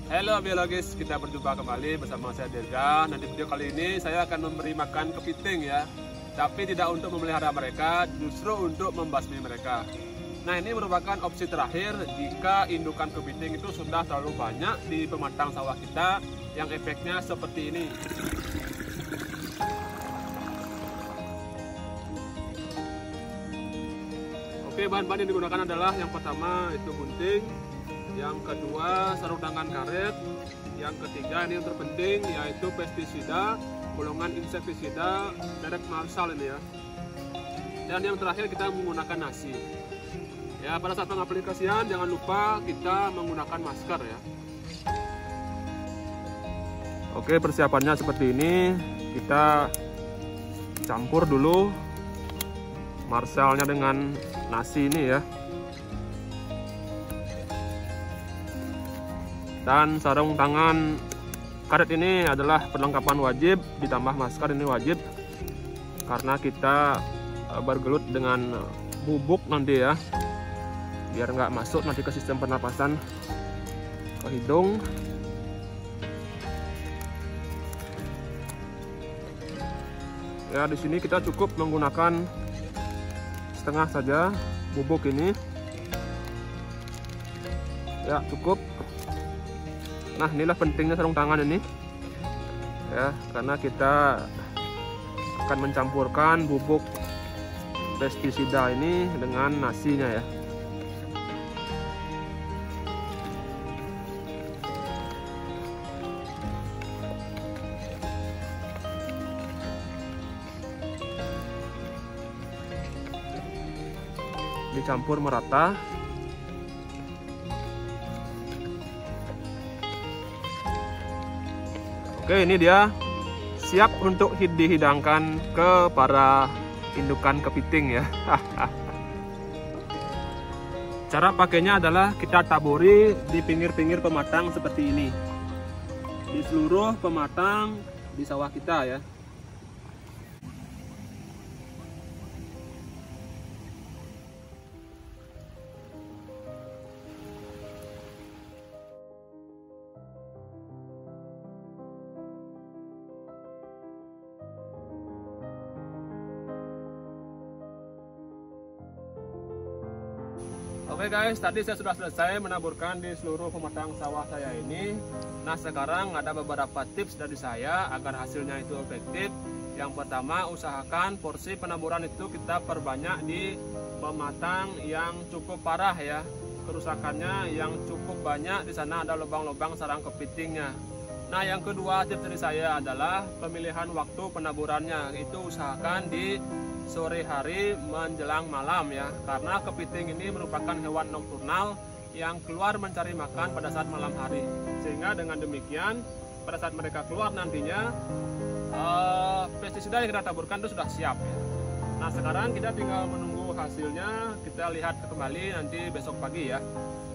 Halo biologis, kita berjumpa kembali bersama saya Dirga. Nah, di video kali ini saya akan memberi makan kepiting ya. Tapi tidak untuk memelihara mereka, justru untuk membasmi mereka. Nah, ini merupakan opsi terakhir jika indukan kepiting itu sudah terlalu banyak di pematang sawah kita yang efeknya seperti ini. Oke, bahan-bahan yang digunakan adalah yang pertama itu gunting, yang kedua sarung tangan karet, yang ketiga ini yang terpenting yaitu pestisida golongan insektisida merek Marshall ini ya, dan yang terakhir kita menggunakan nasi ya. Pada saat pengaplikasian jangan lupa kita menggunakan masker ya. Oke, persiapannya seperti ini. Kita campur dulu Marshallnya dengan nasi ini ya. Dan sarung tangan karet ini adalah perlengkapan wajib, ditambah masker ini wajib karena kita bergelut dengan bubuk nanti ya, biar nggak masuk nanti ke sistem pernapasan ke hidung. Ya, di sini kita cukup menggunakan setengah saja bubuk ini ya, cukup. Nah, inilah pentingnya sarung tangan ini ya, karena kita akan mencampurkan bubuk pestisida ini dengan nasinya ya. Dicampur merata. Oke, ini dia siap untuk dihidangkan ke para indukan kepiting ya. Cara pakainya adalah kita taburi di pinggir-pinggir pematang seperti ini, di seluruh pematang di sawah kita ya. Oke guys, tadi saya sudah selesai menaburkan di seluruh pematang sawah saya ini. Nah, sekarang ada beberapa tips dari saya agar hasilnya itu efektif. Yang pertama, usahakan porsi penaburan itu kita perbanyak di pematang yang cukup parah ya. Kerusakannya yang cukup banyak, di sana ada lubang-lubang sarang kepitingnya. Nah, yang kedua tips dari saya adalah pemilihan waktu penaburannya. Itu usahakan di sore hari menjelang malam ya, karena kepiting ini merupakan hewan nokturnal yang keluar mencari makan pada saat malam hari, sehingga dengan demikian pada saat mereka keluar nantinya pestisida yang kita taburkan itu sudah siap ya. Nah, sekarang kita tinggal menunggu hasilnya, kita lihat kembali nanti besok pagi ya.